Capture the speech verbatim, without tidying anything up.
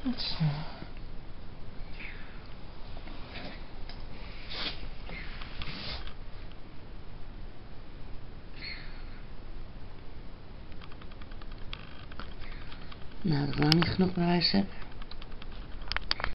Zo. Nou, dat ik nou niet genoeg bewijs heb.